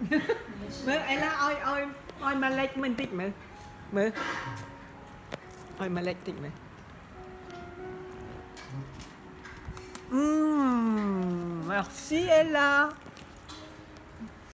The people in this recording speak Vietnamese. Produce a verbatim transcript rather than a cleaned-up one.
Mơ, Ella ơi ơi ơi mà lệch mình tích mơ. Mơ. Ơi mà lệch tích mơ. Mmh, merci Ella.